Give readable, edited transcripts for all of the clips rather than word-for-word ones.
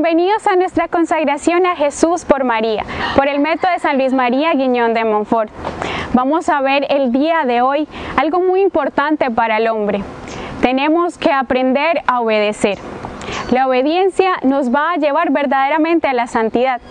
Bienvenidos a nuestra consagración a Jesús por María, por el método de San Luis María Guiñón de Montfort. Vamos a ver el día de hoy algo muy importante para el hombre. Tenemos que aprender a obedecer. La obediencia nos va a llevar verdaderamente a la santidad.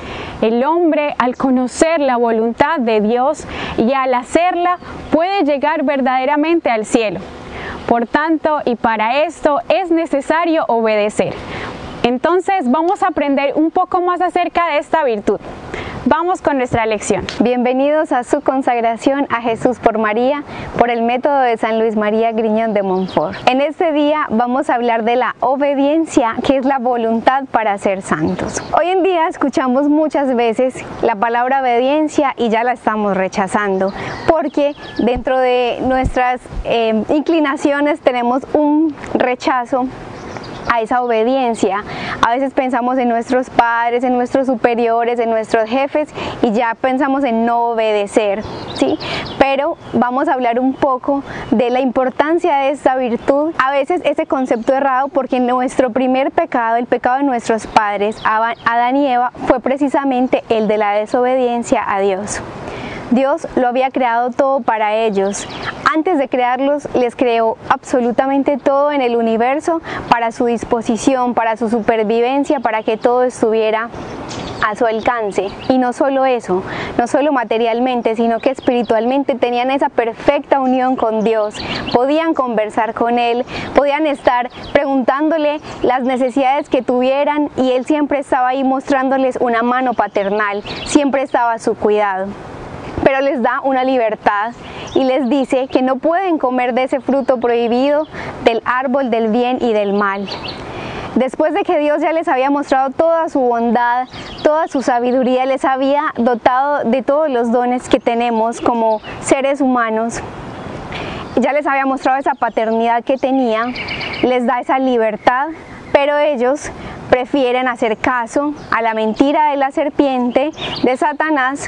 El hombre, al conocer la voluntad de Dios y al hacerla, puede llegar verdaderamente al cielo. Por tanto, y para esto es necesario obedecer. Entonces vamos a aprender un poco más acerca de esta virtud. Vamos con nuestra lección. Bienvenidos a su consagración a Jesús por María, por el método de San Luis María Guiñón de Montfort. En este día vamos a hablar de la obediencia, que es la voluntad para ser santos. Hoy en día escuchamos muchas veces la palabra obediencia y ya la estamos rechazando, porque dentro de nuestras inclinaciones tenemos un rechazo a esa obediencia. A veces pensamos en nuestros padres, en nuestros superiores, en nuestros jefes y ya pensamos en no obedecer, ¿sí? Pero vamos a hablar un poco de la importancia de esta virtud. A veces ese concepto errado, porque nuestro primer pecado, el pecado de nuestros padres, Adán y Eva, fue precisamente el de la desobediencia a Dios. Dios lo había creado todo para ellos. Antes de crearlos, les creó absolutamente todo en el universo para su disposición, para su supervivencia, para que todo estuviera a su alcance. Y no solo eso, no solo materialmente, sino que espiritualmente tenían esa perfecta unión con Dios. Podían conversar con Él, podían estar preguntándole las necesidades que tuvieran y Él siempre estaba ahí mostrándoles una mano paternal, siempre estaba a su cuidado. Pero les da una libertad y les dice que no pueden comer de ese fruto prohibido del árbol del bien y del mal. Después de que Dios ya les había mostrado toda su bondad, toda su sabiduría, les había dotado de todos los dones que tenemos como seres humanos, ya les había mostrado esa paternidad que tenía, les da esa libertad, pero ellos prefieren hacer caso a la mentira de la serpiente, de Satanás,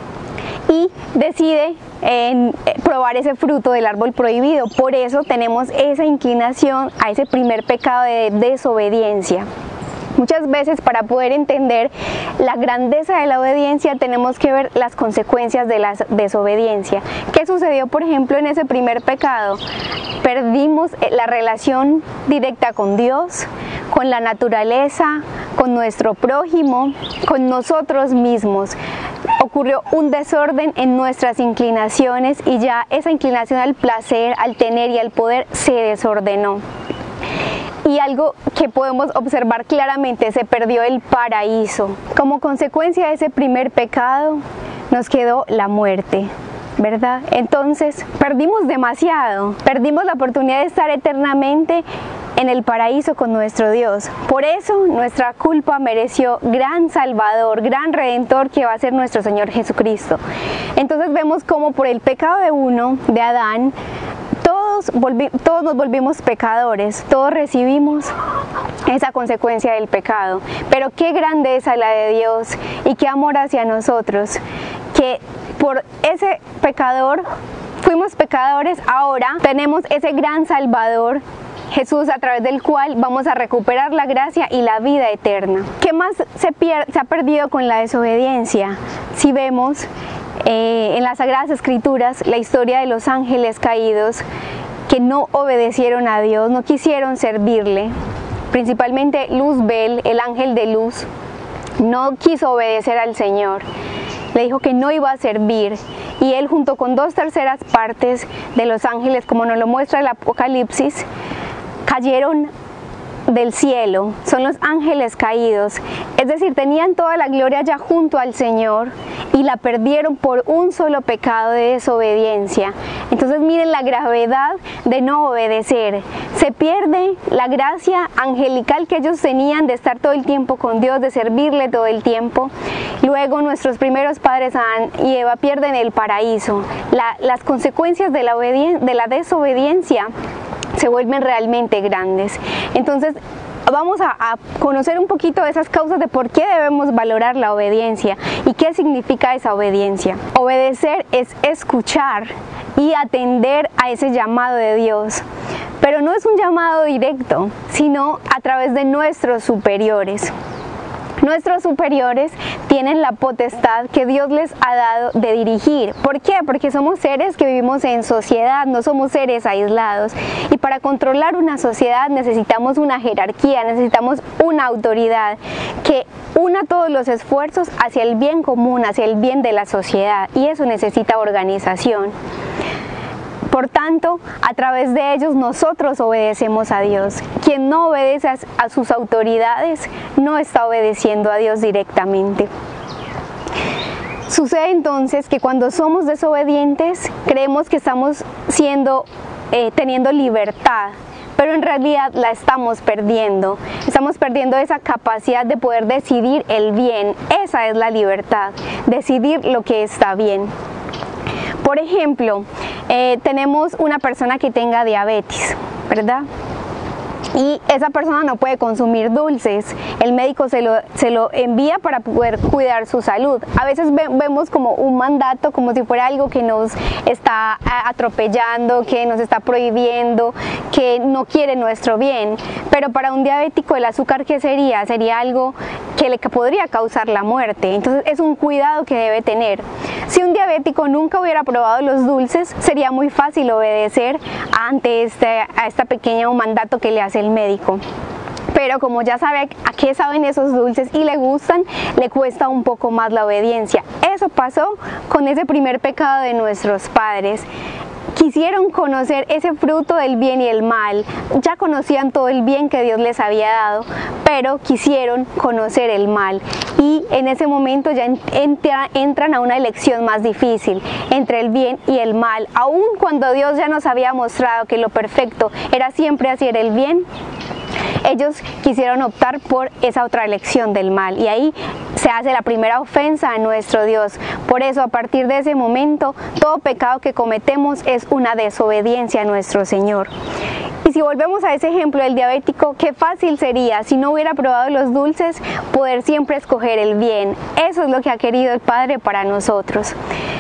y decide probar ese fruto del árbol prohibido. Por eso tenemos esa inclinación a ese primer pecado de desobediencia. Muchas veces, para poder entender la grandeza de la obediencia, tenemos que ver las consecuencias de la desobediencia. ¿Qué sucedió, por ejemplo, en ese primer pecado? Perdimos la relación directa con Dios, con la naturaleza, con nuestro prójimo, con nosotros mismos. Ocurrió un desorden en nuestras inclinaciones y ya esa inclinación al placer, al tener y al poder se desordenó. Y algo que podemos observar claramente, se perdió el paraíso. Como consecuencia de ese primer pecado nos quedó la muerte, ¿verdad? Entonces perdimos demasiado, perdimos la oportunidad de estar eternamente en el paraíso con nuestro Dios. Por eso nuestra culpa mereció gran Salvador, gran Redentor, que va a ser nuestro Señor Jesucristo. Entonces vemos cómo por el pecado de uno, de Adán, todos nos volvimos pecadores, todos recibimos esa consecuencia del pecado. Pero qué grandeza la de Dios y qué amor hacia nosotros, que por ese pecador, fuimos pecadores, ahora tenemos ese gran Salvador, Jesús, a través del cual vamos a recuperar la gracia y la vida eterna. ¿Qué más se ha perdido con la desobediencia? Si vemos en las Sagradas Escrituras la historia de los ángeles caídos que no obedecieron a Dios, no quisieron servirle. Principalmente Luzbel, el ángel de luz, no quiso obedecer al Señor. Le dijo que no iba a servir, y él, junto con 2/3 partes de los ángeles, como nos lo muestra el Apocalipsis, cayeron del cielo. Son los ángeles caídos, es decir, tenían toda la gloria ya junto al Señor y la perdieron por un solo pecado de desobediencia. Entonces miren la gravedad de no obedecer. Se pierde la gracia angelical que ellos tenían de estar todo el tiempo con Dios, de servirle todo el tiempo. Luego nuestros primeros padres, Adán y Eva, pierden el paraíso. Las consecuencias de la desobediencia se vuelven realmente grandes. Entonces vamos a conocer un poquito de esas causas de por qué debemos valorar la obediencia y qué significa esa obediencia. Obedecer es escuchar y atender a ese llamado de Dios, pero no es un llamado directo, sino a través de nuestros superiores. Nuestros superiores tienen la potestad que Dios les ha dado de dirigir. ¿Por qué? Porque somos seres que vivimos en sociedad, no somos seres aislados. Y para controlar una sociedad necesitamos una jerarquía, necesitamos una autoridad que una todos los esfuerzos hacia el bien común, hacia el bien de la sociedad. Y eso necesita organización. Por tanto, a través de ellos nosotros obedecemos a Dios. Quien no obedece a sus autoridades no está obedeciendo a Dios directamente. Sucede entonces que cuando somos desobedientes creemos que estamos teniendo libertad, pero en realidad la estamos perdiendo. Estamos perdiendo esa capacidad de poder decidir el bien. Esa es la libertad, decidir lo que está bien. Por ejemplo, tenemos una persona que tenga diabetes, ¿verdad? Y esa persona no puede consumir dulces. El médico se lo envía para poder cuidar su salud. A veces vemos como un mandato, como si fuera algo que nos está atropellando, que nos está prohibiendo, que no quiere nuestro bien. Pero para un diabético el azúcar, ¿qué sería? Sería algo que le podría causar la muerte. Entonces es un cuidado que debe tener. Si un diabético nunca hubiera probado los dulces, sería muy fácil obedecer ante este pequeño mandato que le hace el médico. Pero como ya sabe a qué saben esos dulces y le gustan, le cuesta un poco más la obediencia. Eso pasó con ese primer pecado de nuestros padres. Quisieron conocer ese fruto del bien y el mal. Ya conocían todo el bien que Dios les había dado, pero quisieron conocer el mal. Y en ese momento ya entran a una elección más difícil entre el bien y el mal. Aun cuando Dios ya nos había mostrado que lo perfecto era siempre hacer el bien, ellos quisieron optar por esa otra elección del mal, y ahí se hace la primera ofensa a nuestro Dios. Por eso, a partir de ese momento, todo pecado que cometemos es una desobediencia a nuestro Señor. Y si volvemos a ese ejemplo del diabético, qué fácil sería, si no hubiera probado los dulces, poder siempre escoger el bien. Eso es lo que ha querido el Padre para nosotros.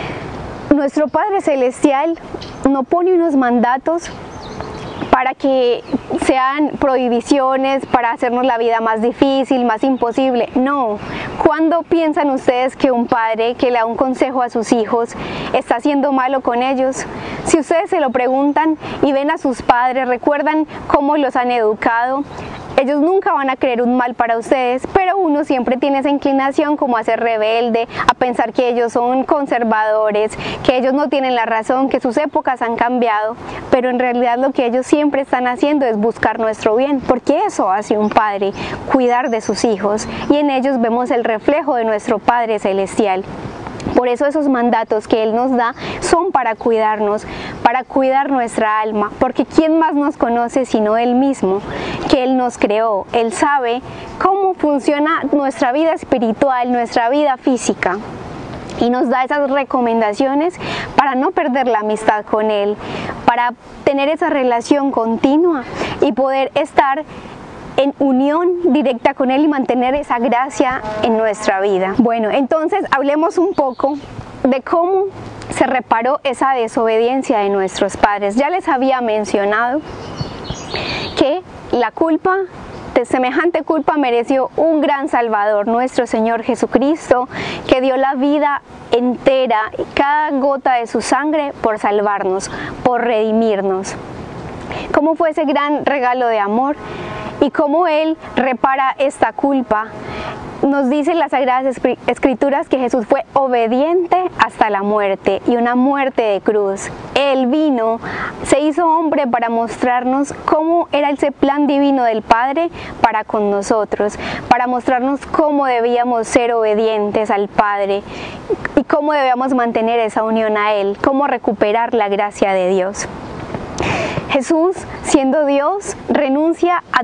Nuestro Padre Celestial no pone unos mandatos para que sean prohibiciones, para hacernos la vida más difícil, más imposible. No. ¿Cuándo piensan ustedes que un padre que le da un consejo a sus hijos está haciendo malo con ellos? Si ustedes se lo preguntan y ven a sus padres, recuerdan cómo los han educado, ellos nunca van a querer un mal para ustedes, pero uno siempre tiene esa inclinación como a ser rebelde, a pensar que ellos son conservadores, que ellos no tienen la razón, que sus épocas han cambiado, pero en realidad lo que ellos siempre están haciendo es buscar nuestro bien, porque eso hace un padre, cuidar de sus hijos, y en ellos vemos el reflejo de nuestro Padre Celestial. Por eso esos mandatos que Él nos da son para cuidarnos, para cuidar nuestra alma, porque ¿quién más nos conoce sino Él mismo, que Él nos creó? Él sabe cómo funciona nuestra vida espiritual, nuestra vida física, y nos da esas recomendaciones para no perder la amistad con Él, para tener esa relación continua y poder estar en unión directa con Él y mantener esa gracia en nuestra vida. Bueno, entonces hablemos un poco de cómo se reparó esa desobediencia de nuestros padres. Ya les había mencionado que la culpa, de semejante culpa, mereció un gran Salvador, nuestro Señor Jesucristo, que dio la vida entera, cada gota de su sangre, por salvarnos, por redimirnos. ¿Cómo fue ese gran regalo de amor? Y cómo Él repara esta culpa. Nos dicen las Sagradas Escrituras que Jesús fue obediente hasta la muerte, y una muerte de cruz. Él vino, se hizo hombre para mostrarnos cómo era ese plan divino del Padre para con nosotros, para mostrarnos cómo debíamos ser obedientes al Padre y cómo debíamos mantener esa unión a Él, cómo recuperar la gracia de Dios. Jesús, siendo Dios, renuncia a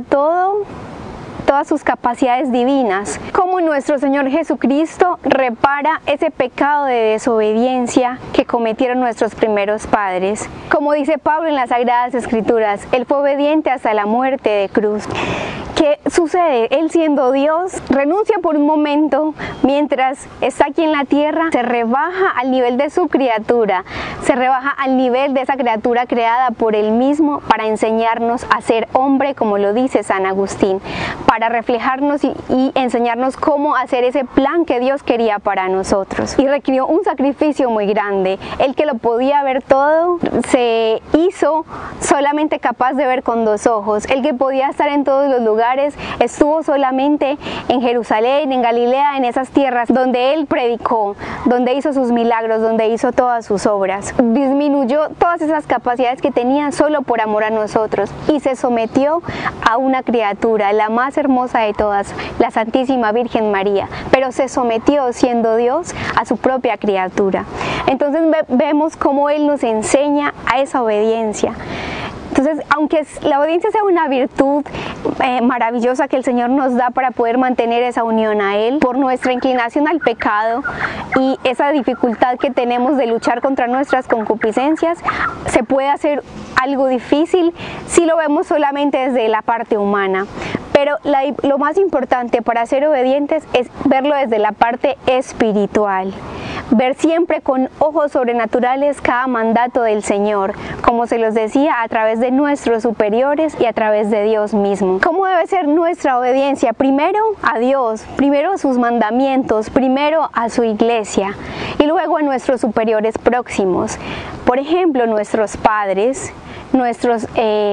todas sus capacidades divinas. Como nuestro Señor Jesucristo repara ese pecado de desobediencia que cometieron nuestros primeros padres. Como dice Pablo en las Sagradas Escrituras, Él fue obediente hasta la muerte de cruz. ¿Qué sucede? Él, siendo Dios, renuncia por un momento mientras está aquí en la tierra, se rebaja al nivel de su criatura, se rebaja al nivel de esa criatura creada por Él mismo para enseñarnos a ser hombre, como lo dice San Agustín, para reflejarnos y enseñarnos cómo hacer ese plan que Dios quería para nosotros. Y requirió un sacrificio muy grande. El que lo podía ver todo se hizo solamente capaz de ver con 2 ojos. El que podía estar en todos los lugares estuvo solamente en Jerusalén, en Galilea, en esas tierras donde Él predicó, donde hizo sus milagros, donde hizo todas sus obras. Disminuyó todas esas capacidades que tenía solo por amor a nosotros y se sometió a una criatura, la más hermosa de todas, la Santísima Virgen María, pero se sometió, siendo Dios, a su propia criatura. Entonces vemos cómo Él nos enseña a esa obediencia. Entonces, aunque la obediencia sea una virtud maravillosa que el Señor nos da para poder mantener esa unión a Él, por nuestra inclinación al pecado y esa dificultad que tenemos de luchar contra nuestras concupiscencias, se puede hacer algo difícil si lo vemos solamente desde la parte humana. Pero lo más importante para ser obedientes es verlo desde la parte espiritual. Ver siempre con ojos sobrenaturales cada mandato del Señor, como se los decía, a través de nuestros superiores y a través de Dios mismo. ¿Cómo debe ser nuestra obediencia? Primero a Dios, primero a sus mandamientos, primero a su iglesia y luego a nuestros superiores próximos. Por ejemplo, nuestros padres, nuestros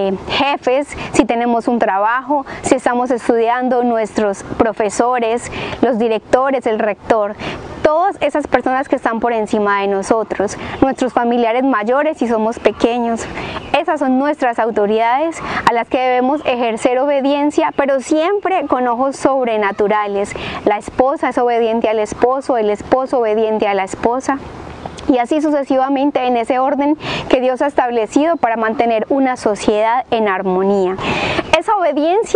jefes, si tenemos un trabajo, si estamos estudiando, nuestros profesores, los directores, el rector, todas esas personas que están por encima de nosotros, nuestros familiares mayores si somos pequeños. Esas son nuestras autoridades a las que debemos ejercer obediencia, pero siempre con ojos sobrenaturales. La esposa es obediente al esposo, el esposo obediente a la esposa. Y así sucesivamente en ese orden que Dios ha establecido para mantener una sociedad en armonía. Esa obediencia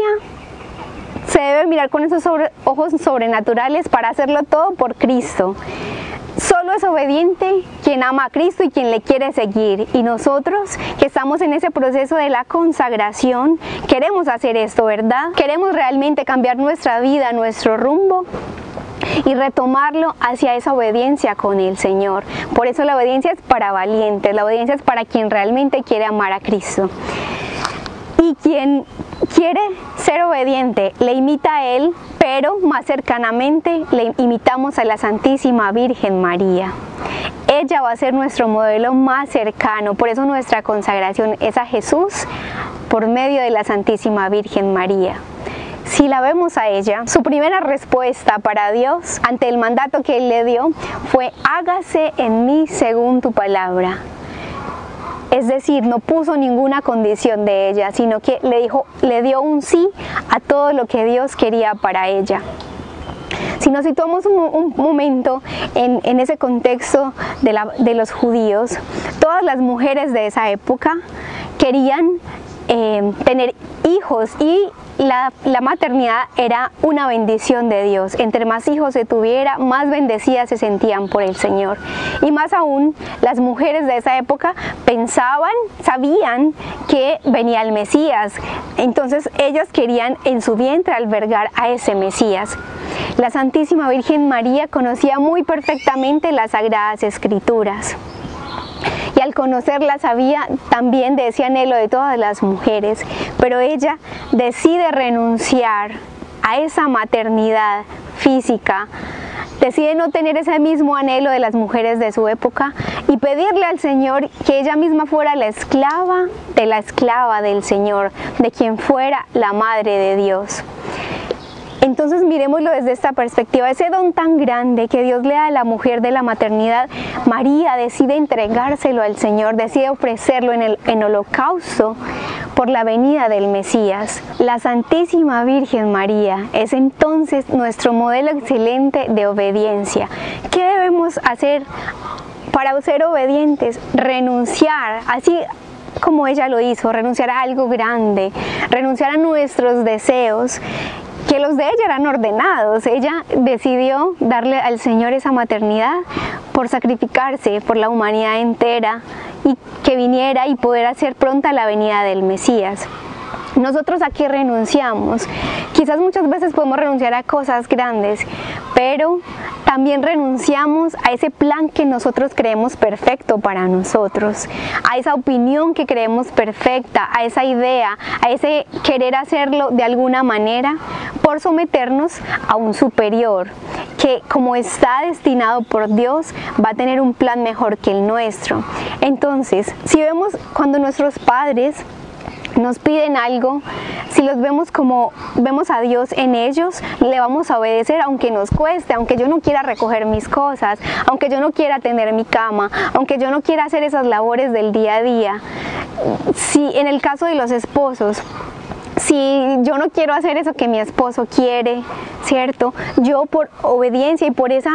se debe mirar con esos ojos sobrenaturales para hacerlo todo por Cristo. Solo es obediente quien ama a Cristo y quien le quiere seguir. Y nosotros que estamos en ese proceso de la consagración, queremos hacer esto, ¿verdad? Queremos realmente cambiar nuestra vida, nuestro rumbo y retomarlo hacia esa obediencia con el Señor. Por eso la obediencia es para valientes, la obediencia es para quien realmente quiere amar a Cristo. Y quien quiere ser obediente le imita a Él, pero más cercanamente le imitamos a la Santísima Virgen María. Ella va a ser nuestro modelo más cercano, por eso nuestra consagración es a Jesús por medio de la Santísima Virgen María. Si la vemos a ella, su primera respuesta para Dios ante el mandato que Él le dio fue: hágase en mí según tu palabra. Es decir, no puso ninguna condición de ella, sino que le dio un sí a todo lo que Dios quería para ella. Si nos situamos un momento en ese contexto de los judíos, todas las mujeres de esa época querían tener hijos y la maternidad era una bendición de Dios. Entre más hijos se tuviera, más bendecidas se sentían por el Señor. Y más aún, las mujeres de esa época sabían que venía el Mesías. Entonces ellas querían en su vientre albergar a ese Mesías. La Santísima Virgen María conocía muy perfectamente las Sagradas Escrituras. Y al conocerla sabía también de ese anhelo de todas las mujeres, pero ella decide renunciar a esa maternidad física, decide no tener ese mismo anhelo de las mujeres de su época y pedirle al Señor que ella misma fuera la esclava del Señor, de quien fuera la Madre de Dios. Entonces miremoslo desde esta perspectiva, ese don tan grande que Dios le da a la mujer de la maternidad. María decide entregárselo al Señor, decide ofrecerlo en holocausto por la venida del Mesías. La Santísima Virgen María es entonces nuestro modelo excelente de obediencia. ¿Qué debemos hacer para ser obedientes? Renunciar, así como ella lo hizo, renunciar a algo grande, renunciar a nuestros deseos, que los de ella eran ordenados. Ella decidió darle al Señor esa maternidad por sacrificarse por la humanidad entera y que viniera y poder hacer pronta la venida del Mesías. ¿Nosotros a qué renunciamos? Quizás muchas veces podemos renunciar a cosas grandes, pero también renunciamos a ese plan que nosotros creemos perfecto para nosotros, a esa opinión que creemos perfecta, a esa idea, a ese querer hacerlo de alguna manera, por someternos a un superior que, como está destinado por Dios, va a tener un plan mejor que el nuestro. Entonces, si vemos cuando nuestros padres nos piden algo, si los vemos como vemos a Dios en ellos, le vamos a obedecer aunque nos cueste, aunque yo no quiera recoger mis cosas, aunque yo no quiera tender mi cama, aunque yo no quiera hacer esas labores del día a día. Si en el caso de los esposos, si yo no quiero hacer eso que mi esposo quiere, ¿cierto? Yo por obediencia y por ese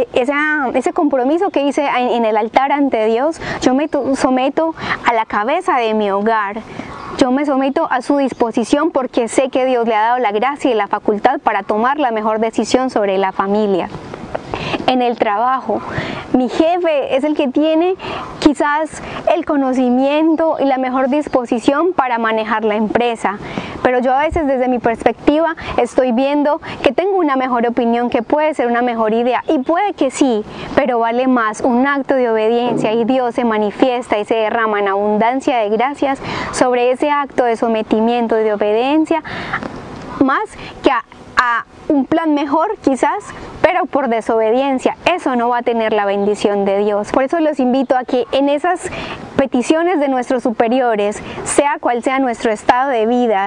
compromiso que hice en el altar ante Dios, yo me someto a la cabeza de mi hogar. Yo me someto a su disposición porque sé que Dios le ha dado la gracia y la facultad para tomar la mejor decisión sobre la familia. En el trabajo, mi jefe es el que tiene quizás el conocimiento y la mejor disposición para manejar la empresa, pero yo a veces desde mi perspectiva estoy viendo que tengo una mejor opinión, que puede ser una mejor idea, y puede que sí, pero vale más un acto de obediencia y Dios se manifiesta y se derrama en abundancia de gracias sobre ese acto de sometimiento y de obediencia, más que a un plan mejor quizás, pero por desobediencia. Eso no va a tener la bendición de Dios. Por eso los invito a que en esas peticiones de nuestros superiores, sea cual sea nuestro estado de vida,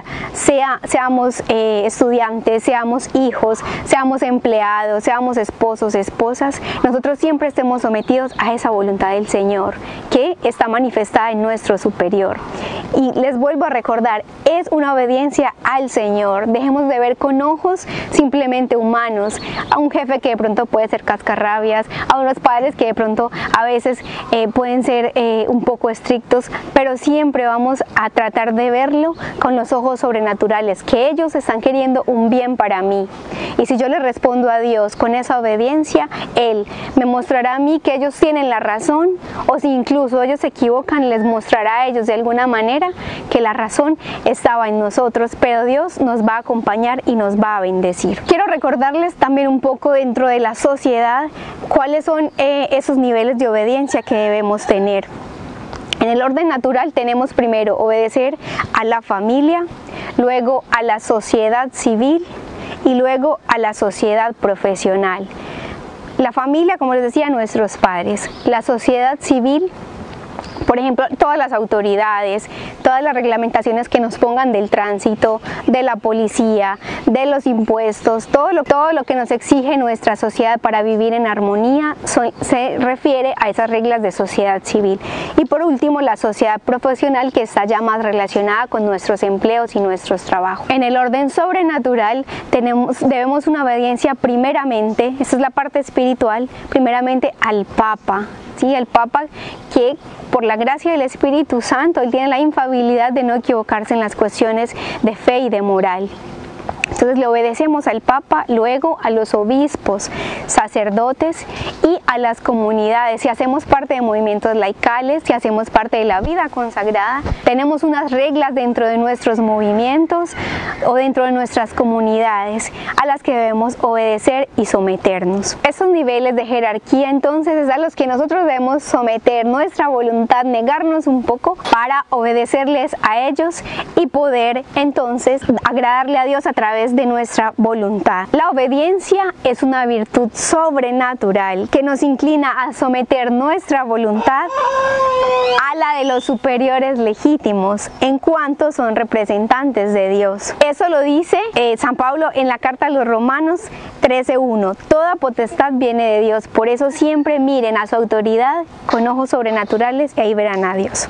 seamos estudiantes, seamos hijos, seamos empleados, seamos esposos, esposas, nosotros siempre estemos sometidos a esa voluntad del Señor que está manifestada en nuestro superior. Y les vuelvo a recordar, es una obediencia al Señor. Dejemos de ver con ojos simplemente humanos a un jefe que de pronto puede ser cascarrabias, a unos padres que de pronto a veces pueden ser un poco estrictos, pero siempre vamos a tratar de verlo con los ojos sobrenaturales, que ellos están queriendo un bien para mí. Y si yo le respondo a Dios con esa obediencia, Él me mostrará a mí que ellos tienen la razón, o si incluso ellos se equivocan, les mostrará a ellos de alguna manera que la razón estaba en nosotros, pero Dios nos va a acompañar y nos va a bendecir. Quiero recordarles también un poco dentro de la sociedad cuáles son esos niveles de obediencia que debemos tener. En el orden natural tenemos primero obedecer a la familia, luego a la sociedad civil y luego a la sociedad profesional. La familia, como les decía, nuestros padres. La sociedad civil, por ejemplo, todas las autoridades, todas las reglamentaciones que nos pongan del tránsito, de la policía, de los impuestos, todo lo que nos exige nuestra sociedad para vivir en armonía se refiere a esas reglas de sociedad civil. Y por último, la sociedad profesional, que está ya más relacionada con nuestros empleos y nuestros trabajos. En el orden sobrenatural debemos una obediencia primeramente, esta es la parte espiritual, primeramente al Papa. Sí, el Papa que por la gracia del Espíritu Santo, él tiene la infalibilidad de no equivocarse en las cuestiones de fe y de moral. Entonces le obedecemos al Papa, luego a los obispos, sacerdotes y a las comunidades. Si hacemos parte de movimientos laicales, si hacemos parte de la vida consagrada, tenemos unas reglas dentro de nuestros movimientos o dentro de nuestras comunidades a las que debemos obedecer y someternos. Esos niveles de jerarquía entonces es a los que nosotros debemos someter nuestra voluntad, negarnos un poco para obedecerles a ellos y poder entonces agradarle a Dios a través de nuestra voluntad. La obediencia es una virtud sobrenatural que nos inclina a someter nuestra voluntad a la de los superiores legítimos en cuanto son representantes de Dios. Eso lo dice San Pablo en la carta a los Romanos 13:1. Toda potestad viene de Dios, por eso siempre miren a su autoridad con ojos sobrenaturales y ahí verán a Dios.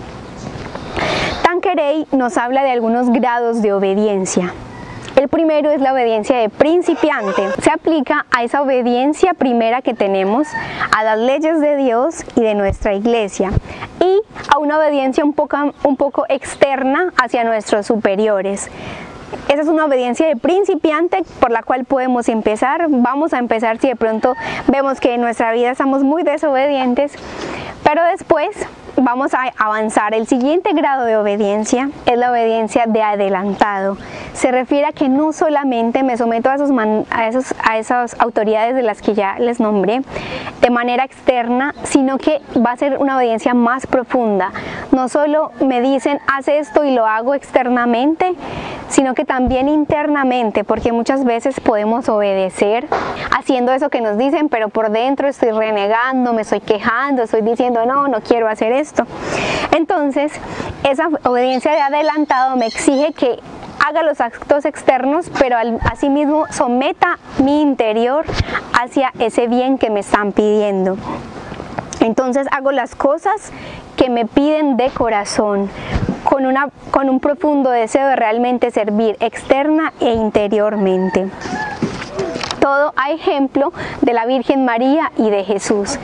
Tanqueray nos habla de algunos grados de obediencia. El primero es la obediencia de principiante. Se aplica a esa obediencia primera que tenemos a las leyes de Dios y de nuestra iglesia, y a una obediencia un poco externa hacia nuestros superiores. Esa es una obediencia de principiante por la cual podemos empezar. Vamos a empezar si de pronto vemos que en nuestra vida estamos muy desobedientes, pero después vamos a avanzar. El siguiente grado de obediencia es la obediencia de adelantado. Se refiere a que no solamente me someto a esas autoridades de las que ya les nombré de manera externa, sino que va a ser una obediencia más profunda. No solo me dicen haz esto y lo hago externamente, sino que también internamente, porque muchas veces podemos obedecer haciendo eso que nos dicen, pero por dentro estoy renegando, me estoy quejando, estoy diciendo no quiero hacer esto. Entonces, esa obediencia de adelantado me exige que haga los actos externos, pero asimismo someta mi interior hacia ese bien que me están pidiendo. Entonces hago las cosas que me piden de corazón, con un profundo deseo de realmente servir externa e interiormente. Todo a ejemplo de la Virgen María y de Jesús.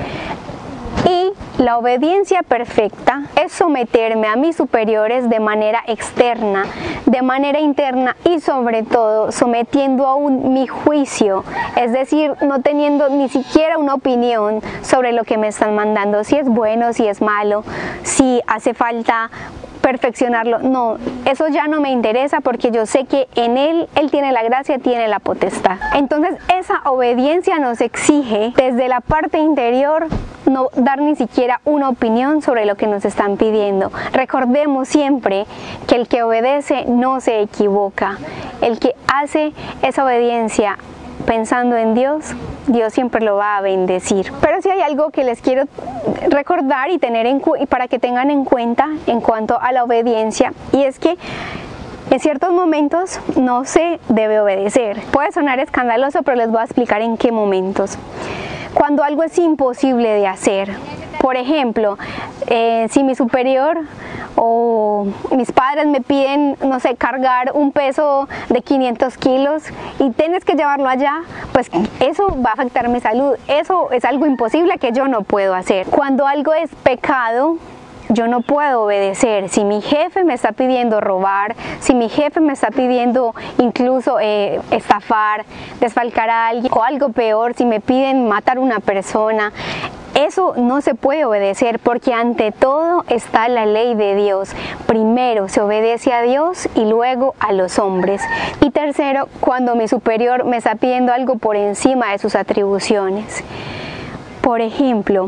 Y la obediencia perfecta es someterme a mis superiores de manera externa, de manera interna y sobre todo sometiendo aún mi juicio, es decir, no teniendo ni siquiera una opinión sobre lo que me están mandando, si es bueno, si es malo, si hace falta perfeccionarlo. No, eso ya no me interesa porque yo sé que en Él tiene la gracia, tiene la potestad. Entonces esa obediencia nos exige desde la parte interior no dar ni siquiera una opinión sobre lo que nos están pidiendo. Recordemos siempre que el que obedece no se equivoca. El que hace esa obediencia pensando en Dios, Dios siempre lo va a bendecir. Pero si hay algo que les quiero recordar y para que tengan en cuenta en cuanto a la obediencia, y es que en ciertos momentos no se debe obedecer. Puede sonar escandaloso, pero les voy a explicar en qué momentos. Cuando algo es imposible de hacer, por ejemplo, si mi superior o mis padres me piden, no sé, cargar un peso de 500 kilos y tienes que llevarlo allá, pues eso va a afectar mi salud. Eso es algo imposible que yo no puedo hacer. Cuando algo es pecado, yo no puedo obedecer. Si mi jefe me está pidiendo robar, si mi jefe me está pidiendo incluso estafar, desfalcar a alguien o algo peor, si me piden matar a una persona, eso no se puede obedecer porque ante todo está la ley de Dios. Primero se obedece a Dios y luego a los hombres. Y tercero, cuando mi superior me está pidiendo algo por encima de sus atribuciones. Por ejemplo,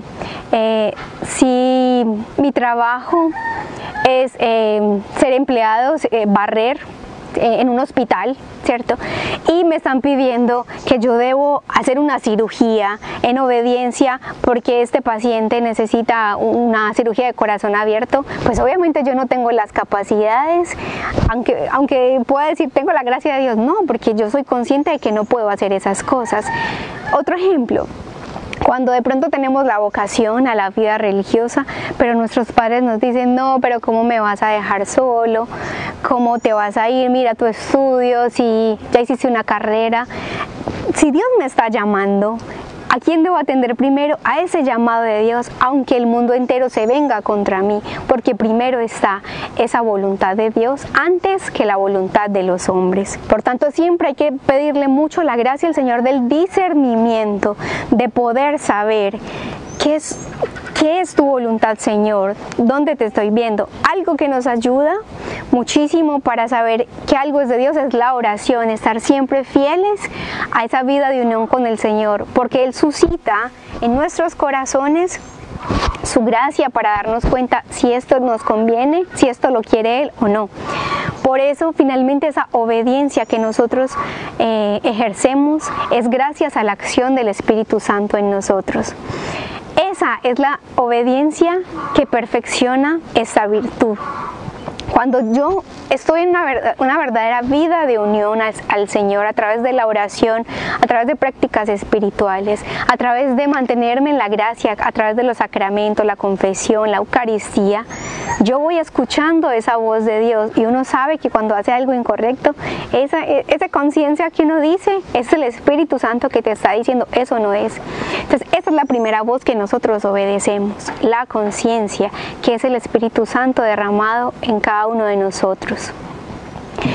si mi trabajo es ser empleado, barrer en un hospital, ¿cierto? Y me están pidiendo que yo debo hacer una cirugía en obediencia porque este paciente necesita una cirugía de corazón abierto, pues obviamente yo no tengo las capacidades, aunque pueda decir tengo la gracia de Dios, no, porque yo soy consciente de que no puedo hacer esas cosas. Otro ejemplo. Cuando de pronto tenemos la vocación a la vida religiosa, pero nuestros padres nos dicen, no, pero ¿cómo me vas a dejar solo? ¿Cómo te vas a ir? Mira tu estudio, si ya hiciste una carrera. Si Dios me está llamando, ¿a quién debo atender primero? A ese llamado de Dios, aunque el mundo entero se venga contra mí, porque primero está esa voluntad de Dios antes que la voluntad de los hombres. Por tanto, siempre hay que pedirle mucho la gracia al Señor del discernimiento, de poder saber qué es tu voluntad, Señor, dónde te estoy viendo. Algo que nos ayuda muchísimo para saber que algo es de Dios es la oración, estar siempre fieles a esa vida de unión con el Señor, porque Él suscita en nuestros corazones su gracia para darnos cuenta si esto nos conviene, si esto lo quiere Él o no. Por eso finalmente esa obediencia que nosotros ejercemos es gracias a la acción del Espíritu Santo en nosotros. Esa es la obediencia que perfecciona esta virtud. Cuando yo estoy en una verdadera vida de unión al Señor a través de la oración, a través de prácticas espirituales, a través de mantenerme en la gracia, a través de los sacramentos, la confesión, la Eucaristía, yo voy escuchando esa voz de Dios y uno sabe que cuando hace algo incorrecto, esa conciencia que uno dice es el Espíritu Santo que te está diciendo eso no es. Entonces esa es la primera voz que nosotros obedecemos, la conciencia, que es el Espíritu Santo derramado en cada uno de nosotros.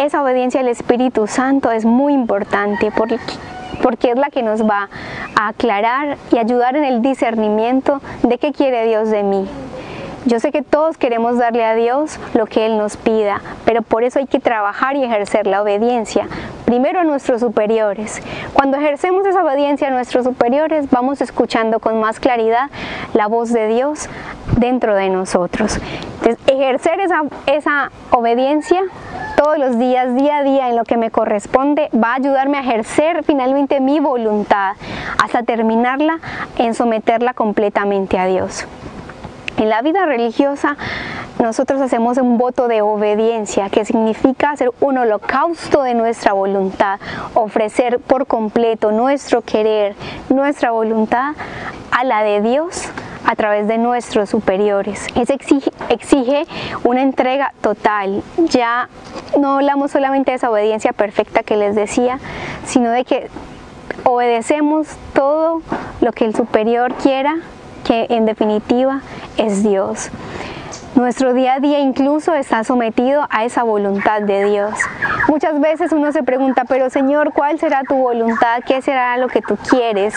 esa obediencia al Espíritu Santo es muy importante porque es la que nos va a aclarar y ayudar en el discernimiento de qué quiere Dios de mí. Yo sé que todos queremos darle a Dios lo que Él nos pida, pero por eso hay que trabajar y ejercer la obediencia, primero a nuestros superiores. Cuando ejercemos esa obediencia a nuestros superiores, vamos escuchando con más claridad la voz de Dios dentro de nosotros. Entonces, ejercer esa obediencia todos los días, día a día, en lo que me corresponde, va a ayudarme a ejercer finalmente mi voluntad, hasta terminarla en someterla completamente a Dios. En la vida religiosa nosotros hacemos un voto de obediencia, que significa hacer un holocausto de nuestra voluntad, ofrecer por completo nuestro querer, nuestra voluntad a la de Dios a través de nuestros superiores. Eso exige una entrega total. Ya no hablamos solamente de esa obediencia perfecta que les decía, sino de que obedecemos todo lo que el superior quiera, que en definitiva es Dios. Nuestro día a día incluso está sometido a esa voluntad de Dios. Muchas veces uno se pregunta, pero Señor, ¿cuál será tu voluntad? ¿Qué será lo que tú quieres?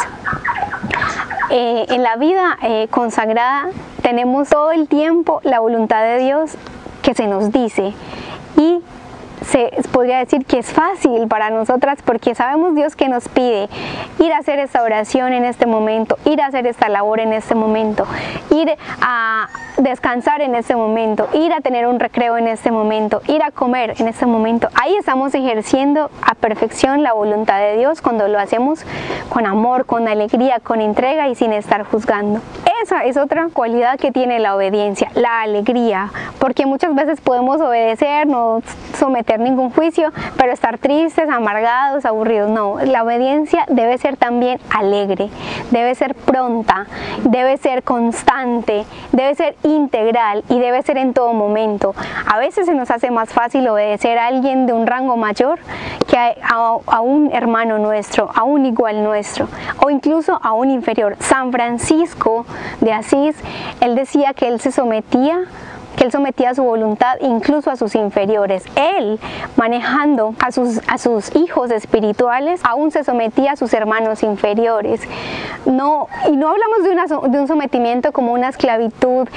En la vida consagrada tenemos todo el tiempo la voluntad de Dios que se nos dice, y se podría decir que es fácil para nosotras porque sabemos Dios que nos pide ir a hacer esta oración en este momento, ir a hacer esta labor en este momento, ir a descansar en este momento, ir a tener un recreo en este momento, ir a comer en este momento. Ahí estamos ejerciendo a perfección la voluntad de Dios cuando lo hacemos con amor, con alegría, con entrega y sin estar juzgando. Esa es otra cualidad que tiene la obediencia, la alegría, porque muchas veces podemos obedecer, no someter ningún juicio, pero estar tristes, amargados, aburridos. No, la obediencia debe ser también alegre, debe ser pronta, debe ser constante, debe ser integral y debe ser en todo momento. A veces se nos hace más fácil obedecer a alguien de un rango mayor que a un hermano nuestro, a un igual nuestro, o incluso a un inferior. San Francisco de Asís, él decía que él sometía su voluntad incluso a sus inferiores. Él, manejando a sus hijos espirituales, aún se sometía a sus hermanos inferiores. Y no hablamos de un sometimiento como una esclavitud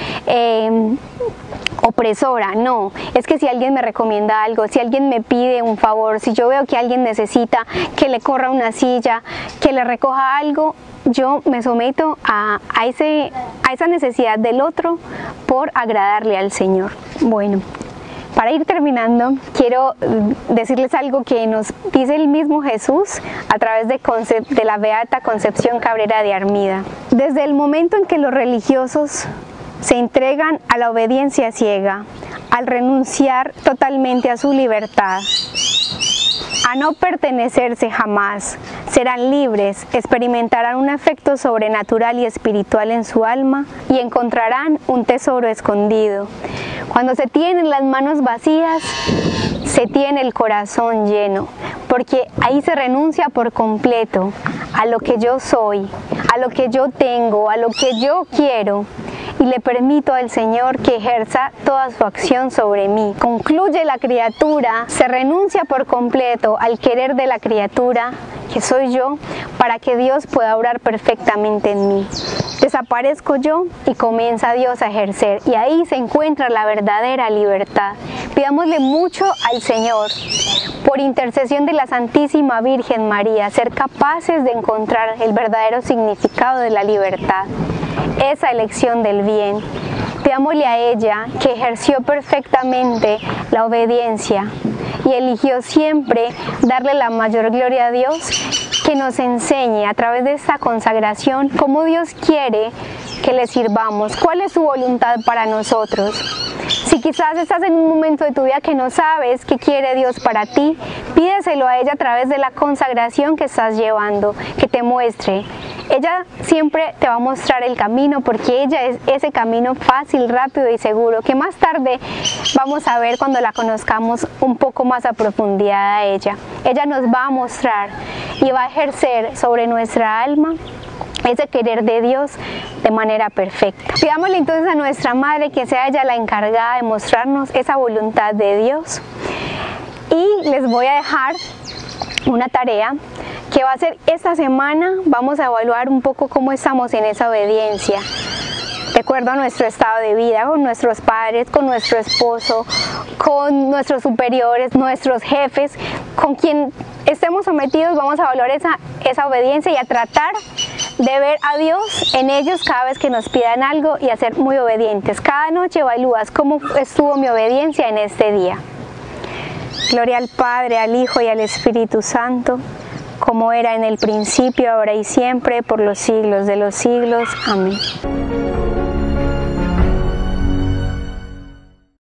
opresora, no. Es que si alguien me recomienda algo, si alguien me pide un favor, si yo veo que alguien necesita que le corra una silla, que le recoja algo, yo me someto a esa necesidad del otro por agradarle al Señor. Bueno, para ir terminando, quiero decirles algo que nos dice el mismo Jesús a través de la Beata Concepción Cabrera de Armida. Desde el momento en que los religiosos se entregan a la obediencia ciega, al renunciar totalmente a su libertad, a no pertenecerse jamás, serán libres, experimentarán un efecto sobrenatural y espiritual en su alma y encontrarán un tesoro escondido. Cuando se tienen las manos vacías, se tiene el corazón lleno, porque ahí se renuncia por completo a lo que yo soy, a lo que yo tengo, a lo que yo quiero, y le permito al Señor que ejerza toda su acción sobre mí. Concluye la criatura, se renuncia por completo al querer de la criatura, que soy yo, para que Dios pueda obrar perfectamente en mí. Desaparezco yo y comienza Dios a ejercer, y ahí se encuentra la verdadera libertad. Pidámosle mucho al Señor, por intercesión de la Santísima Virgen María, ser capaces de encontrar el verdadero significado de la libertad, esa elección del bien. Pidámosle a ella, que ejerció perfectamente la obediencia y eligió siempre darle la mayor gloria a Dios, que nos enseñe a través de esta consagración cómo Dios quiere que le sirvamos, cuál es su voluntad para nosotros. Si quizás estás en un momento de tu vida que no sabes qué quiere Dios para ti, pídeselo a ella a través de la consagración que estás llevando, que te muestre. Ella siempre te va a mostrar el camino, porque ella es ese camino fácil, rápido y seguro, que más tarde vamos a ver cuando la conozcamos un poco más a profundidad a ella. Ella nos va a mostrar y va a ejercer sobre nuestra alma ese querer de Dios de manera perfecta. Pidámosle entonces a nuestra Madre que sea ella la encargada de mostrarnos esa voluntad de Dios, Y les voy a dejar una tarea que va a ser esta semana. Vamos a evaluar un poco cómo estamos en esa obediencia, de acuerdo a nuestro estado de vida, con nuestros padres, con nuestro esposo, con nuestros superiores, nuestros jefes, con quien estemos sometidos. Vamos a evaluar esa obediencia y a tratar de ver a Dios en ellos cada vez que nos pidan algo y a ser muy obedientes. Cada noche evalúas cómo estuvo mi obediencia en este día. Gloria al Padre, al Hijo y al Espíritu Santo, como era en el principio, ahora y siempre, por los siglos de los siglos. Amén.